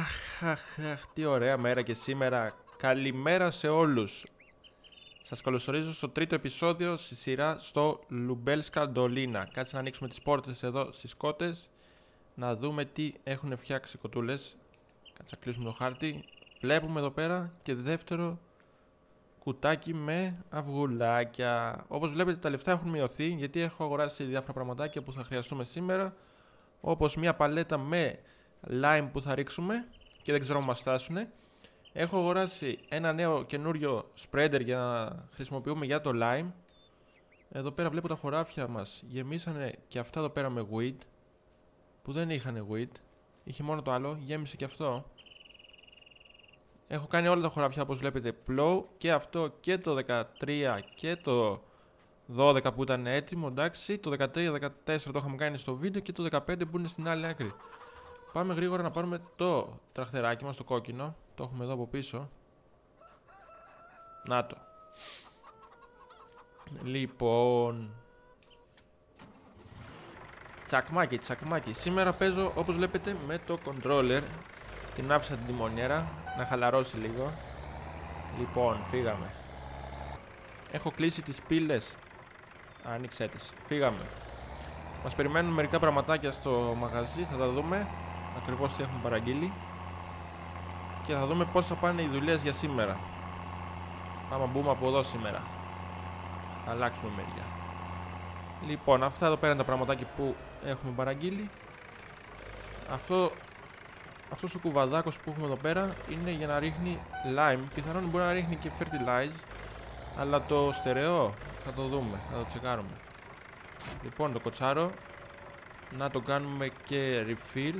Αχ, τι ωραία μέρα και σήμερα. Καλημέρα σε όλους. Σας καλωσορίζω στο τρίτο επεισόδιο στη σειρά στο Λουμπέλσκα Ντολίνα. Κάτσε να ανοίξουμε τις πόρτες εδώ στις κότες. Να δούμε τι έχουν φτιάξει οι κοτούλες. Κάτσε να κλείσουμε το χάρτη. Βλέπουμε εδώ πέρα και δεύτερο κουτάκι με αυγουλάκια. Όπως βλέπετε τα λεφτά έχουν μειωθεί γιατί έχω αγοράσει διάφορα πραγματάκια που θα χρειαστούμε σήμερα. Όπως μια παλέτα με lime που θα ρίξουμε και δεν ξέρω αν μας φτάσουνε. Έχω αγοράσει ένα νέο καινούριο spreader για να χρησιμοποιούμε για το lime. Εδώ πέρα βλέπω τα χωράφια μας γεμίσανε και αυτά εδώ πέρα με weed, που δεν είχαν weed, είχε μόνο το άλλο, γέμισε και αυτό. Έχω κάνει όλα τα χωράφια όπως βλέπετε plow, και αυτό και το 13 και το 12 που ήταν έτοιμο, εντάξει. Το 13-14 το είχαμε κάνει στο βίντεο και το 15 που είναι στην άλλη άκρη. Πάμε γρήγορα να πάρουμε το τραχτεράκι μας, το κόκκινο. Το έχουμε εδώ από πίσω. Να το. Λοιπόν, τσακμάκι. Σήμερα παίζω όπως βλέπετε με το controller. Την άφησα την τιμονιέρα να χαλαρώσει λίγο. Λοιπόν, φύγαμε. Έχω κλείσει τις πύλες. Άνοιξέ τις. Φύγαμε. Μας περιμένουν μερικά πραγματάκια στο μαγαζί. Θα τα δούμε ακριβώς τι έχουμε παραγγείλει. Και θα δούμε πώς θα πάνε οι δουλειές για σήμερα. Άμα μπούμε από εδώ σήμερα. Θα αλλάξουμε μεριά. Λοιπόν, αυτά εδώ πέρα είναι τα πραγματάκια που έχουμε παραγγείλει. Αυτός ο κουβαδάκος που έχουμε εδώ πέρα είναι για να ρίχνει lime. Πιθανόν μπορεί να ρίχνει και fertilize. Αλλά το στερεό θα το δούμε, θα το τσεκάρουμε. Λοιπόν, το κοτσάρο να το κάνουμε και refill.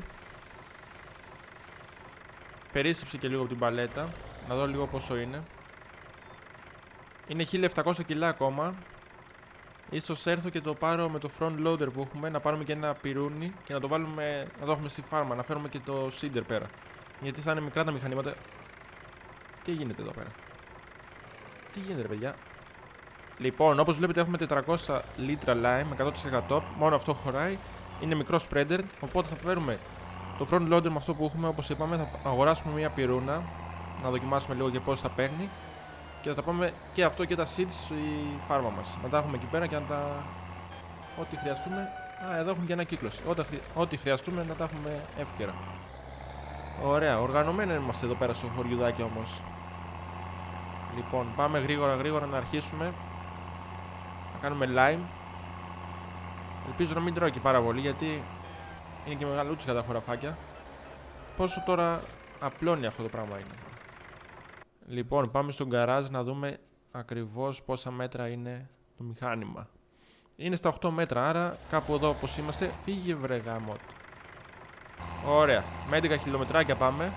Περίσσεψε και λίγο από την παλέτα. Να δω λίγο πόσο είναι. Είναι 1700 κιλά ακόμα. Ίσως έρθω και το πάρω με το front loader που έχουμε. Να πάρουμε και ένα πυρούνι και να το βάλουμε, να το έχουμε στη φάρμα. Να φέρουμε και το seeder πέρα. Γιατί θα είναι μικρά τα μηχανήματα. Τι γίνεται εδώ πέρα? Τι γίνεται ρε παιδιά? Λοιπόν, όπως βλέπετε έχουμε 400 λίτρα lime, 100%. Μόνο αυτό χωράει. Είναι μικρό spreader. Οπότε θα φέρουμε το front loader με αυτό που έχουμε. Όπως είπαμε, θα αγοράσουμε μια πυρούνα. Να δοκιμάσουμε λίγο και πώς θα παίρνει. Και θα τα πάμε και αυτό και τα seeds στη φάρμα μας. Να τα έχουμε εκεί πέρα και να τα... ό,τι χρειαστούμε. Εδώ έχουμε και ένα κύκλος. Ό,τι χρειαστούμε να τα έχουμε εύκαιρα. Ωραία, οργανωμένοι είμαστε εδώ πέρα στο χωριουδάκι όμως. Λοιπόν, πάμε γρήγορα να αρχίσουμε. Να κάνουμε lime. Ελπίζω να μην τρώει και πάρα πολύ γιατί είναι και μεγαλούτσικα τα χωραφάκια. Πόσο τώρα απλώνει αυτό το πράγμα είναι? Λοιπόν, πάμε στο γκαράζ να δούμε ακριβώς πόσα μέτρα είναι το μηχάνημα. Είναι στα 8 μέτρα, άρα κάπου εδώ όπως είμαστε. Φύγε βρε γάμο. Ωραία, με 11 χιλιομετράκια πάμε.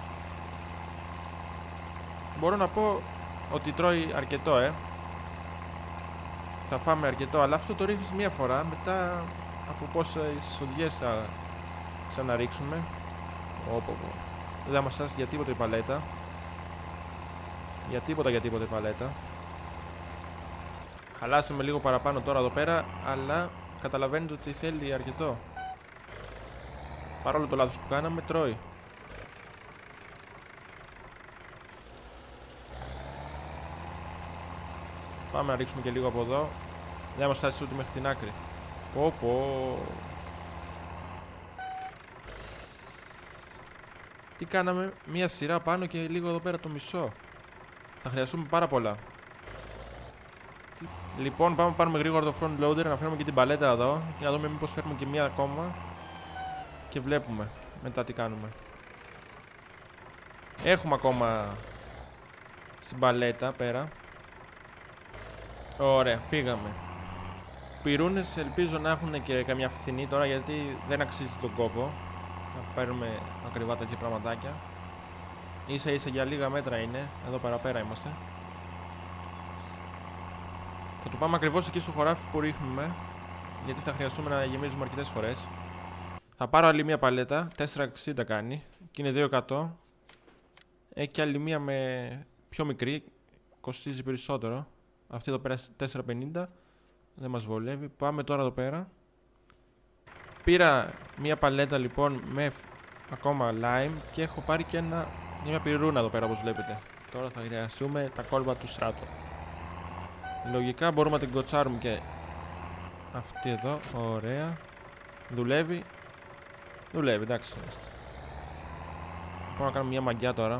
Μπορώ να πω ότι τρώει αρκετό, Θα φάμε αρκετό, αλλά αυτό το ρίχνεις μία φορά. Μετά από πόσες οδηγίες θα ξαναρίξουμε. Δεν θα μας φτάσει για τίποτα η παλέτα. Για τίποτα η παλέτα. Χαλάσαμε λίγο παραπάνω τώρα εδώ πέρα, αλλά καταλαβαίνετε ότι θέλει αρκετό. Παρόλο το λάθος που κάναμε, τρώει. Πάμε να ρίξουμε και λίγο από εδώ. Δεν μας φτάσει ούτε μέχρι την άκρη. Τι κάναμε? Μία σειρά πάνω και λίγο εδώ πέρα το μισό. Θα χρειαστούμε πάρα πολλά. Λοιπόν, πάμε να πάρουμε γρήγορα το front loader, να φέρουμε και την παλέτα εδώ και να δούμε μήπως φέρουμε και μία ακόμα. Και βλέπουμε μετά τι κάνουμε. Έχουμε ακόμα στην παλέτα πέρα. Ωραία, φύγαμε. Πυρούνες ελπίζω να έχουν και καμιά φθηνή τώρα γιατί δεν αξίζει τον κόπο να παίρνουμε ακριβά τέτοια πραγματάκια. Ίσα για λίγα μέτρα είναι. Εδώ παραπέρα είμαστε. Θα το πάμε ακριβώς εκεί στο χωράφι που ρίχνουμε, γιατί θα χρειαστούμε να γεμίζουμε αρκετές φορές. Θα πάρω άλλη μία παλέτα. 4,60 κάνει και είναι 2%. Έχει και άλλη μία με πιο μικρή. Κοστίζει περισσότερο. Αυτή εδώ πέρα 4,50. Δεν μας βολεύει. Πάμε τώρα εδώ πέρα. Πήρα μία παλέτα λοιπόν με ακόμα lime και έχω πάρει και μια πυρούνα εδώ πέρα όπως βλέπετε. Τώρα θα χρειαστούμε τα κόλπα του στράτου. Λογικά μπορούμε να την κοτσάρουμε και αυτή εδώ. Ωραία. Δουλεύει. Δουλεύει, εντάξει. Μπορώ να κάνω μια μαγιά τώρα.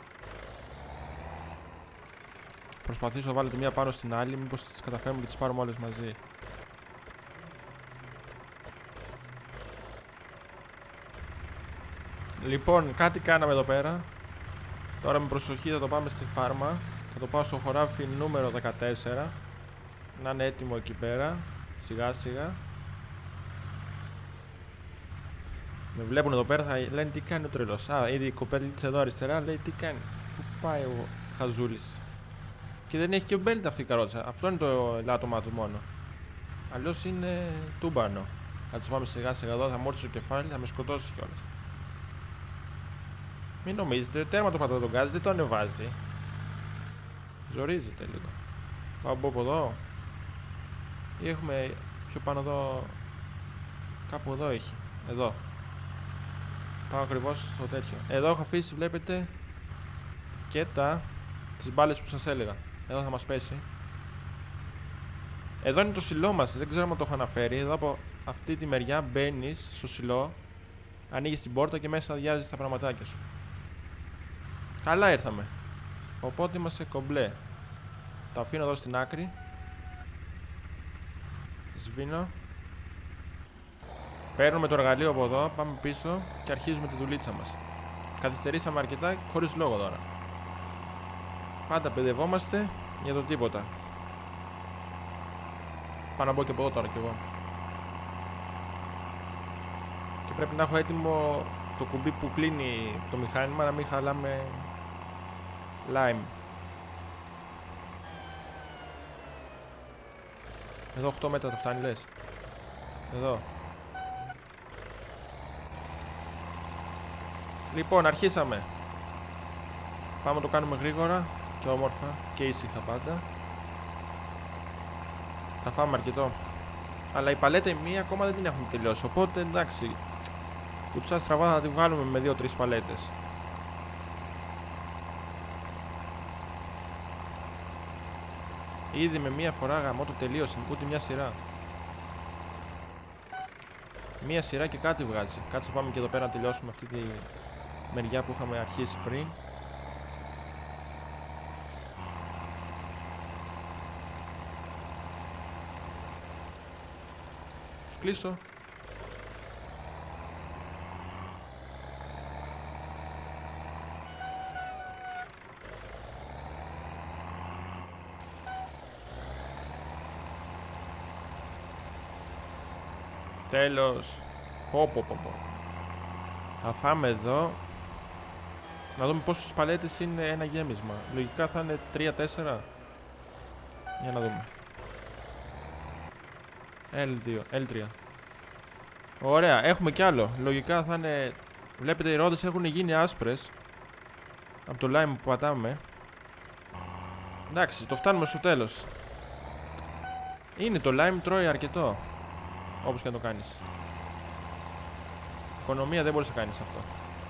Προσπαθήσω να βάλω τη μία πάνω στην άλλη. Μήπως τις καταφέρουμε και τις πάρουμε όλες μαζί. Λοιπόν, κάτι κάναμε εδώ πέρα. Τώρα με προσοχή θα το πάμε στη φάρμα. Θα το πάω στο χωράφι νούμερο 14. Να είναι έτοιμο εκεί πέρα. Σιγά σιγά. Με βλέπουν εδώ πέρα, θα λένε τι κάνει ο τρελός. Α, ήδη η κοπέλα εδώ αριστερά λέει τι κάνει. Πού πάει ο χαζούλης. Και δεν έχει και μπέλτ αυτή η καρότσα. Αυτό είναι το ελάττωμά του μόνο. Αλλιώς είναι τούμπανο. Θα τους πάμε σιγά σιγά εδώ, θα μου έρθει το κεφάλι, θα με σκοτώσει κιόλας. Μην νομίζετε, τέρμα το πατώ τον γκάζ, δεν το ανεβάζει. Ζορίζεται λίγο. Πάω από εδώ. Ή έχουμε πιο πάνω εδώ. Κάπου εδώ έχει. Εδώ. Πάω ακριβώς στο τέτοιο. Εδώ έχω αφήσει, βλέπετε, και τις μπάλες που σας έλεγα. Εδώ θα μας πέσει. Εδώ είναι το σιλό μας, δεν ξέρω αν το έχω αναφέρει. Εδώ από αυτή τη μεριά μπαίνεις στο σιλό, ανοίγεις την πόρτα και μέσα αδειάζεις τα πραγματάκια σου. Καλά ήρθαμε. Οπότε είμαστε κομπλέ. Τα αφήνω εδώ στην άκρη. Σβήνω. Παίρνουμε το εργαλείο από εδώ, πάμε πίσω και αρχίζουμε τη δουλίτσα μας. Καθυστερήσαμε αρκετά χωρίς λόγο τώρα. Πάντα παιδευόμαστε για το τίποτα. Πάω να μπω και από εδώ τώρα κι εγώ. Και πρέπει να έχω έτοιμο το κουμπί που κλείνει το μηχάνημα, να μην χαλάμε lime. Εδώ 8 μέτρα το φτάνει λες. Εδώ. Λοιπόν, αρχίσαμε. Πάμε να το κάνουμε γρήγορα και όμορφα και ήσυχα πάντα. Θα φάμε αρκετό. Αλλά η παλέτα η μία ακόμα δεν την έχουμε τελειώσει. Οπότε εντάξει. Κουτσά στραβά θα τη βγάλουμε με 2-3 παλέτες. Ήδη με μία φορά γαμό το τελείωσε. Ούτε μια σειρά. Μία σειρά και κάτι βγάζει. Κάτσε πάμε και εδώ πέρα να τελειώσουμε αυτή τη μεριά που είχαμε αρχίσει πριν. Κλείσω. Τέλος. Πω. Θα φάμε εδώ. Να δούμε πόσες παλέτες είναι ένα γέμισμα. Λογικά θα είναι 3-4. Για να δούμε. L2, L3. Ωραία, έχουμε κι άλλο. Λογικά θα είναι. Βλέπετε οι ρόδες έχουν γίνει άσπρες από το lime που πατάμε. Εντάξει, το φτάνουμε στο τέλος. Είναι το lime, τρώει αρκετό. Όπως και να το κάνεις. Οικονομία δεν μπορείς να κάνεις αυτό.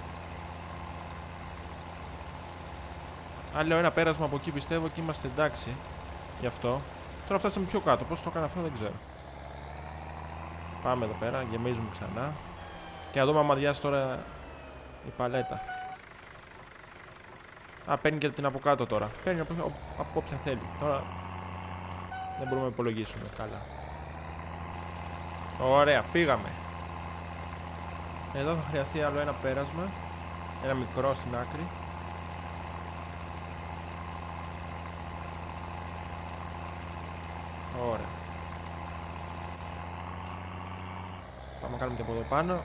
Αν λέω ένα πέρασμα από εκεί πιστεύω και είμαστε εντάξει. Γι' αυτό. Τώρα φτάσαμε πιο κάτω. Πώς το έκανα αυτό δεν ξέρω. Πάμε εδώ πέρα, γεμίζουμε ξανά. Και να δούμε αν αδειάσει τώρα η παλέτα. Α, παίρνει και την από κάτω τώρα. Παίρνει από όποια θέλει. Τώρα δεν μπορούμε να υπολογίσουμε καλά. Ωραία, πήγαμε. Εδώ θα χρειαστεί άλλο ένα πέρασμα. Ένα μικρό στην άκρη. Ωραία. Πάμε να κάνουμε και από εδώ πάνω.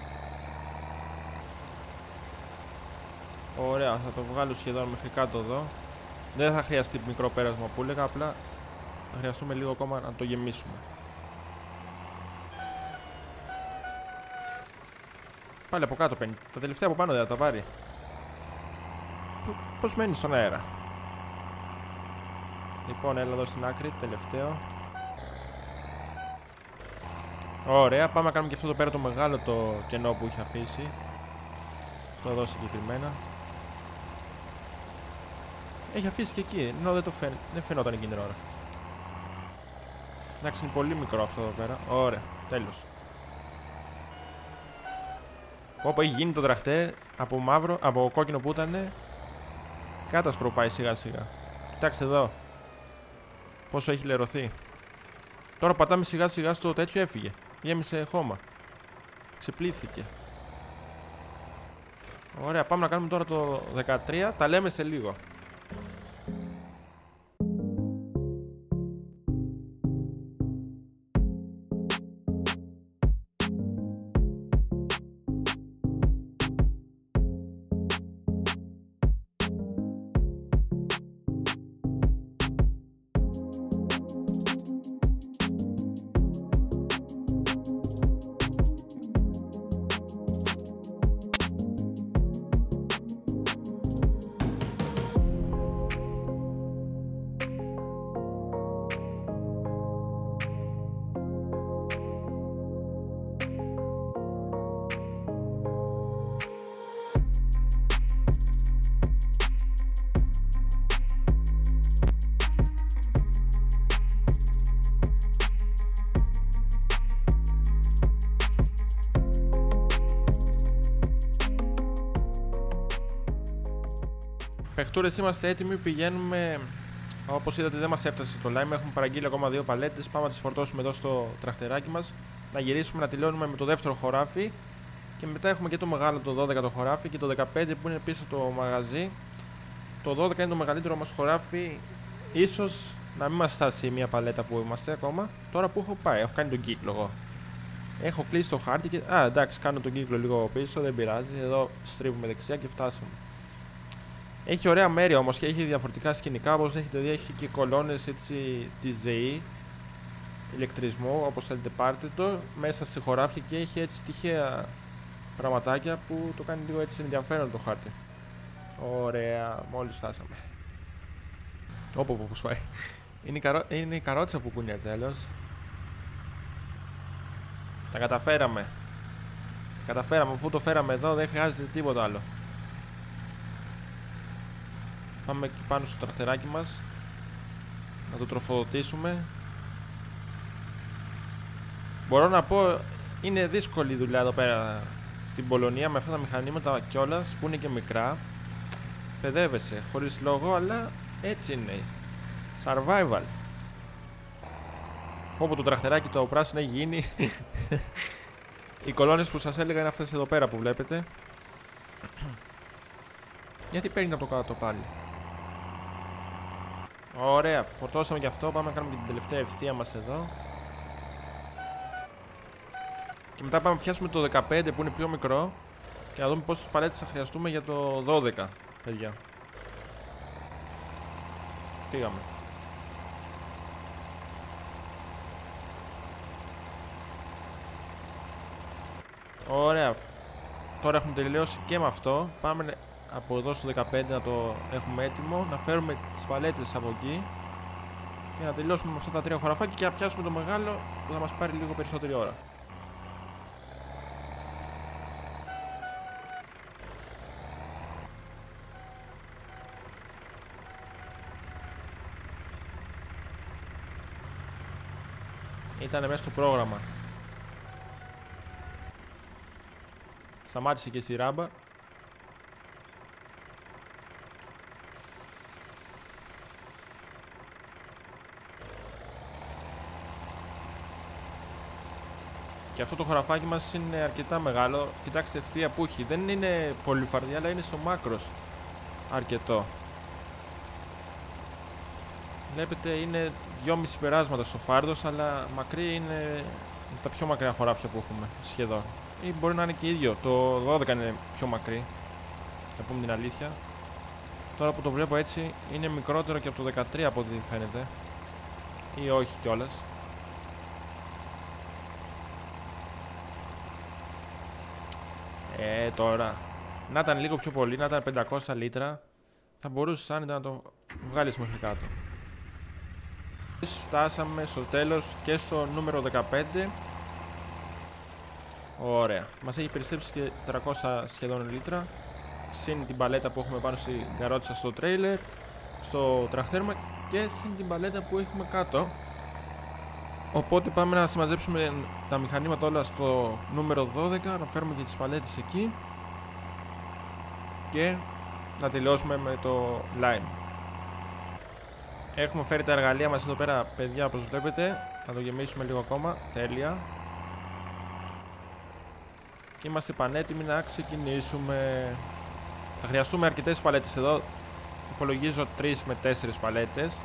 Ωραία, θα το βγάλω σχεδόν μέχρι κάτω εδώ. Δεν θα χρειαστεί μικρό πέρασμα που έλεγα, απλά θα χρειαστούμε λίγο ακόμα να το γεμίσουμε. Πάλι από κάτω παίρνει. Τα τελευταία από πάνω δεν θα τα πάρει. Πώς μένει στον αέρα. Λοιπόν, έλα εδώ στην άκρη, τελευταίο. Ωραία, πάμε να κάνουμε και αυτό εδώ πέρα το μεγάλο το κενό που είχε αφήσει. Αυτό εδώ συγκεκριμένα. Έχει αφήσει και εκεί, ενώ δεν φαινόταν εκείνη την ώρα. Εντάξει, είναι πολύ μικρό αυτό εδώ πέρα. Ωραία, τέλος. Όπου έχει γίνει το τραχτέ από μαύρο, από κόκκινο που ήταν. Κάτασπρο πάει σιγά σιγά. Κοιτάξτε εδώ. Πόσο έχει λερωθεί. Τώρα πατάμε σιγά σιγά στο τέτοιο, έφυγε. Γέμισε χώμα. Ξεπλήθηκε. Ωραία, πάμε να κάνουμε τώρα το 13. Τα λέμε σε λίγο. Παιχτούρες, είμαστε έτοιμοι, πηγαίνουμε. Όπως είδατε, δεν μας έφτασε το lime. Έχουμε παραγγείλει ακόμα 2 παλέτες. Πάμε να τις φορτώσουμε εδώ στο τραχτεράκι μας. Να γυρίσουμε, να τελειώνουμε με το δεύτερο χωράφι. Και μετά έχουμε και το μεγάλο, το 12 το χωράφι. Και το 15 που είναι πίσω το μαγαζί. Το 12 είναι το μεγαλύτερο μας χωράφι. Ίσως να μην μας φτάσει μια παλέτα που είμαστε ακόμα. Τώρα που έχω πάει, έχω κάνει τον κύκλο εγώ. Έχω κλείσει το χάρτη και. Α, εντάξει, κάνω τον κύκλο λίγο πίσω, δεν πειράζει. Εδώ στρίβουμε δεξιά και φτάσαμε. Έχει ωραία μέρη όμως και έχει διαφορετικά σκηνικά, όπως έχετε δει, έχει και κολόνες έτσι τη ΖΕΗ, ηλεκτρισμού, όπως θέλετε πάρτε το, μέσα σε χωράφια και έχει έτσι τυχαία πραγματάκια που το κάνει λίγο έτσι ενδιαφέρον το χάρτη. Ωραία, μόλις φτάσαμε. Όπου πώς πάει. Είναι η καρότσα που κουνιέται, τέλος. Τα καταφέραμε. Καταφέραμε, αφού το φέραμε εδώ δεν χρειάζεται τίποτα άλλο. Πάμε εκεί πάνω στο τραχτεράκι μας να το τροφοδοτήσουμε. Μπορώ να πω είναι δύσκολη η δουλειά εδώ πέρα στην Πολωνία με αυτά τα μηχανήματα κιόλας που είναι και μικρά. Παιδεύεσαι χωρίς λόγο, αλλά έτσι είναι. Survival. Όπου το τραχτεράκι το πράσινο έχει γίνει. Οι κολόνες που σας έλεγα είναι αυτές εδώ πέρα που βλέπετε. Γιατί παίρνει από το κάτω πάλι. Ωραία, φορτώσαμε και αυτό. Πάμε να κάνουμε και την τελευταία ευθεία μας εδώ. Και μετά πάμε να πιάσουμε το 15 που είναι πιο μικρό. Και να δούμε πόσες παλέτες θα χρειαστούμε για το 12, παιδιά. Φύγαμε. Ωραία. Τώρα έχουμε τελειώσει και με αυτό. Πάμε από εδώ στο 15 να το έχουμε έτοιμο. Να φέρουμε τις παλέτες από εκεί. Και να τελειώσουμε με αυτά τα 3 χωραφάκια και να πιάσουμε το μεγάλο που θα μας πάρει λίγο περισσότερη ώρα. Ήτανε μέσα στο πρόγραμμα. Σταμάτησε και στη ράμπα. Και αυτό το χωραφάκι μας είναι αρκετά μεγάλο. Κοιτάξτε ευθεία που έχει. Δεν είναι πολύ φαρδιά, αλλά είναι στο μάκρος αρκετό. Βλέπετε είναι 2,5 περάσματα στο φάρδος, αλλά μακρύ είναι τα πιο μακριά χωράφια που έχουμε σχεδόν. Ή μπορεί να είναι και ίδιο. Το 12 είναι πιο μακρύ. Θα πούμε την αλήθεια. Τώρα που το βλέπω έτσι είναι μικρότερο και από το 13 από ό,τι φαίνεται. Ή όχι κιόλας. Τώρα. Να ήταν λίγο πιο πολύ, να ήταν 500 λίτρα. Θα μπορούσες άνετα να το βγάλεις μέχρι κάτω. Φτάσαμε στο τέλος και στο νούμερο 15. Ωραία. Μας έχει περισσέψει και 300 σχεδόν λίτρα. Συν την παλέτα που έχουμε πάνω στην καρότσα στο τρέιλερ, στο τραχτέρμα και συν την παλέτα που έχουμε κάτω. Οπότε πάμε να συμμαζέψουμε τα μηχανήματα όλα στο νούμερο 12, να φέρουμε και τις παλέτες εκεί και να τελειώσουμε με το line. Έχουμε φέρει τα εργαλεία μας εδώ πέρα, παιδιά, όπως βλέπετε. Να το γεμίσουμε λίγο ακόμα. Τέλεια. Και είμαστε πανέτοιμοι να ξεκινήσουμε. Θα χρειαστούμε αρκετές παλέτες εδώ. Υπολογίζω 3 με 4 παλέτες.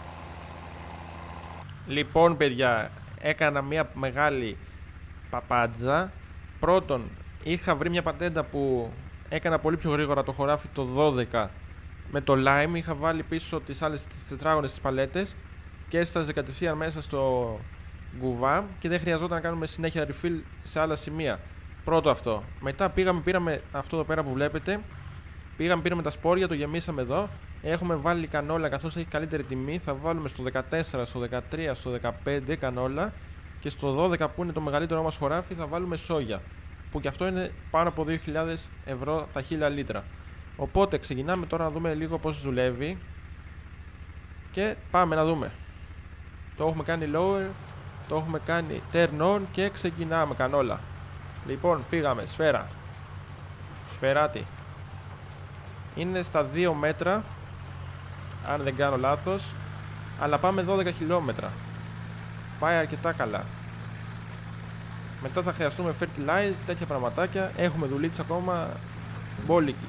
Λοιπόν, παιδιά, έκανα μια μεγάλη παπάντζα. Πρώτον, είχα βρει μια πατέντα που έκανα πολύ πιο γρήγορα το χωράφι το 12 με το lime. Είχα βάλει πίσω τις άλλες τις τετράγωνες τις παλέτες και έσταζε κατευθείαν μέσα στο γκουβά και δεν χρειαζόταν να κάνουμε συνέχεια refill σε άλλα σημεία. Πρώτο αυτό. Μετά πήραμε αυτό εδώ πέρα που βλέπετε. Πήραμε τα σπόρια, το γεμίσαμε εδώ. Έχουμε βάλει κανόλα καθώς έχει καλύτερη τιμή. Θα βάλουμε στο 14, στο 13, στο 15 κανόλα. Και στο 12 που είναι το μεγαλύτερό μας χωράφι θα βάλουμε σόγια. Που και αυτό είναι πάνω από 2.000 ευρώ τα 1.000 λίτρα. Οπότε ξεκινάμε τώρα να δούμε λίγο πώς δουλεύει. Και πάμε να δούμε. Το έχουμε κάνει lower, το έχουμε κάνει turn on και ξεκινάμε κανόλα. Λοιπόν, φύγαμε, σφαίρα. Σφαιράτη. Είναι στα 2 μέτρα, αν δεν κάνω λάθος, αλλά πάμε 12 χιλιόμετρα. Πάει αρκετά καλά. Μετά θα χρειαστούμε fertilize, τέτοια πραγματάκια. Έχουμε δουλίτσα ακόμα μπόλικη.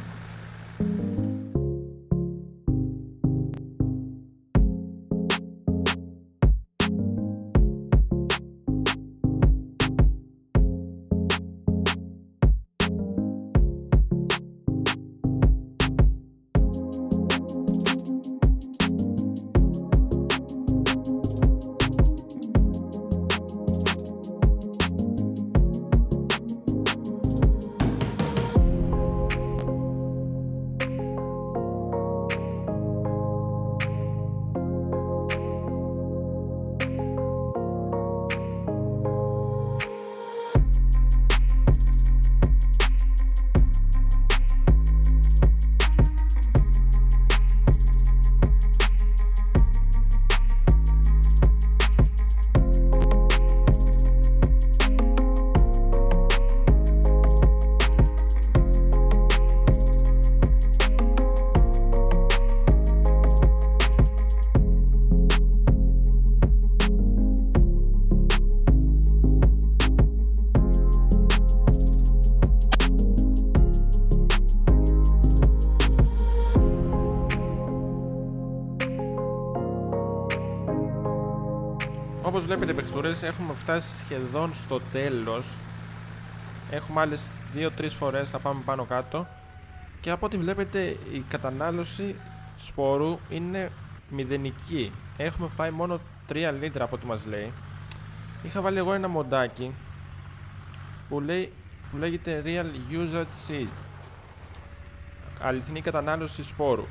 Όπως βλέπετε, παιχτούρες, έχουμε φτάσει σχεδόν στο τέλος. Έχουμε άλλες 2-3 φορές να πάμε πάνω κάτω. Και από ό,τι βλέπετε η κατανάλωση σπόρου είναι μηδενική. Έχουμε φάει μόνο 3 λίτρα από ό,τι μας λέει. Είχα βάλει εγώ ένα μοντάκι που λέγεται Real Usage Seed. Αληθινή κατανάλωση σπόρου.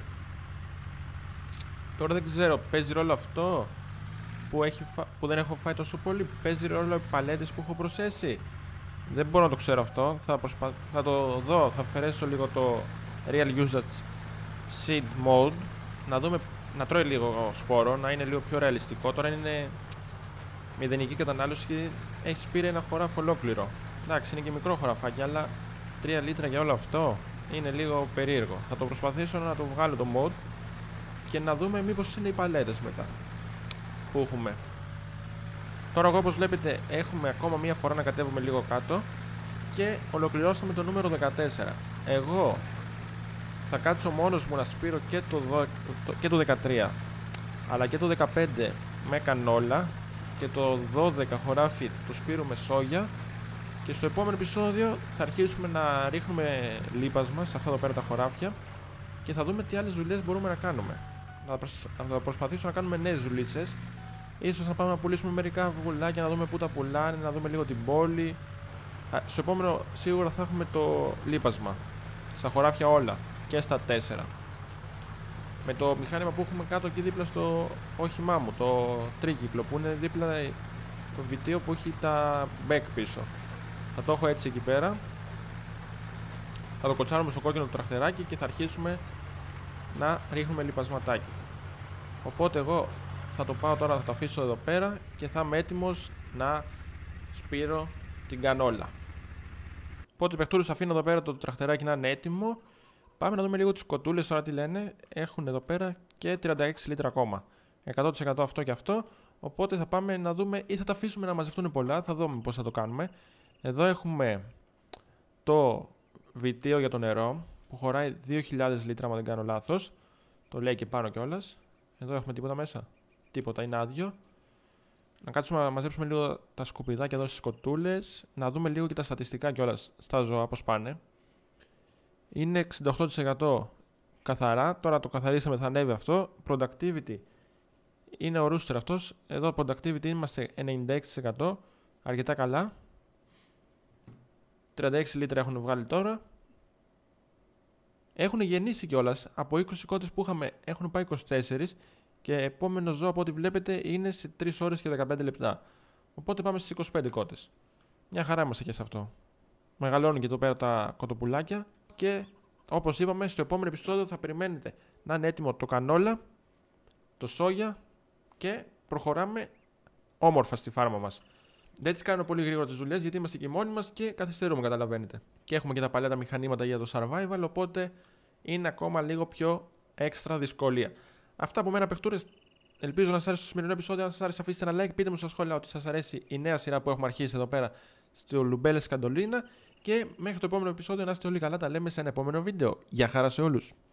Τώρα δεν ξέρω, παίζει ρόλο αυτό που δεν έχω φάει τόσο πολύ? Παίζει ρόλο οι παλέτες που έχω προσθέσει? Δεν μπορώ να το ξέρω αυτό. Θα το δω, θα αφαιρέσω λίγο το Real Usage Seed Mode. Να δούμε, να τρώει λίγο σπόρο, να είναι λίγο πιο ρεαλιστικό. Τώρα είναι μηδενική κατανάλωση και έχει πήρε ένα χωράφι ολόκληρο. Εντάξει, είναι και μικρό χωραφάκι, αλλά 3 λίτρα για όλο αυτό είναι λίγο περίεργο. Θα το προσπαθήσω να το βγάλω το mode και να δούμε μήπως είναι οι παλέτες μετά που έχουμε. Τώρα, εγώ όπως βλέπετε, έχουμε ακόμα μία φορά να κατέβουμε λίγο κάτω και ολοκληρώσαμε το νούμερο 14. Εγώ θα κάτσω μόνος μου να σπείρω και το 13 αλλά και το 15 με κανόλα και το 12 χωράφι το σπείρουμε σόγια, και στο επόμενο επεισόδιο θα αρχίσουμε να ρίχνουμε λίπασμα σε αυτά εδώ πέρα τα χωράφια και θα δούμε τι άλλες δουλειές μπορούμε να κάνουμε. Θα προσπαθήσω να κάνουμε νέες δουλίτσες. Ίσως να πάμε να πουλήσουμε μερικά βουλάκια, να δούμε πού τα πουλάνε, να δούμε λίγο την πόλη. Στο επόμενο σίγουρα θα έχουμε το λίπασμα στα χωράφια όλα και στα 4. Με το μηχάνημα που έχουμε κάτω εκεί δίπλα στο όχημά μου, το τρίκυκλο που είναι δίπλα το βιτίο που έχει τα back πίσω. Θα το έχω έτσι εκεί πέρα. Θα το κοτσάρουμε στο κόκκινο το τραχτεράκι και θα αρχίσουμε να ρίχνουμε λιπασματάκι. Οπότε εγώ θα το πάω τώρα, θα το αφήσω εδώ πέρα και θα είμαι έτοιμος να σπείρω την κανόλα. Οπότε παιχτούρες, αφήνω εδώ πέρα το τραχτεράκι να είναι έτοιμο. Πάμε να δούμε λίγο τις κοτούλες τώρα τι λένε. Έχουν εδώ πέρα και 36 λίτρα ακόμα. 100% αυτό και αυτό. Οπότε θα πάμε να δούμε ή θα τα αφήσουμε να μαζευτούν πολλά. Θα δούμε πώς θα το κάνουμε. Εδώ έχουμε το βιτίο για το νερό που χωράει 2.000 λίτρα, αν δεν κάνω λάθος. Το λέει και πάνω κιόλας. Εδώ έχουμε τίποτα μέσα. Τίποτα, είναι άδειο. Να κάτσουμε να μαζέψουμε λίγο τα σκουπιδάκια εδώ στις κοτούλες. Να δούμε λίγο και τα στατιστικά κιόλας στα ζώα πώς πάνε. Είναι 68% καθαρά. Τώρα το καθαρίσαμε, θα ανέβει αυτό. Productivity είναι ο rooster αυτός. Εδώ productivity είμαστε 96%. Αρκετά καλά. 36 λίτρα έχουν βγάλει τώρα. Έχουν γεννήσει κιόλας. Από 20 κότες που είχαμε έχουν πάει 24. Και επόμενο ζώο από ό,τι βλέπετε είναι σε 3 ώρες και 15 λεπτά. Οπότε πάμε στις 25 κότες. Μια χαρά είμαστε και σε αυτό. Μεγαλώνουν και εδώ πέρα τα κοτοπουλάκια. Και όπως είπαμε, στο επόμενο επεισόδιο θα περιμένετε να είναι έτοιμο το κανόλα, το σόγια και προχωράμε όμορφα στη φάρμα μας. Δεν τις κάνω πολύ γρήγορα τις δουλειές γιατί είμαστε και μόνοι μας και καθυστερούμε, καταλαβαίνετε. Και έχουμε και τα παλιά τα μηχανήματα για το survival, οπότε είναι ακόμα λίγο πιο έξτρα δυσκολία. Αυτά από μένα, παιχτούρες. Ελπίζω να σας άρεσε το σημερινό επεισόδιο. Αν σας άρεσε, αφήστε ένα like. Πείτε μου στα σχόλια ότι σας αρέσει η νέα σειρά που έχουμε αρχίσει εδώ πέρα στο Λουμπέλες Καντολίνα. Και μέχρι το επόμενο επεισόδιο να είστε όλοι καλά. Τα λέμε σε ένα επόμενο βίντεο. Γεια χαρά σε όλους.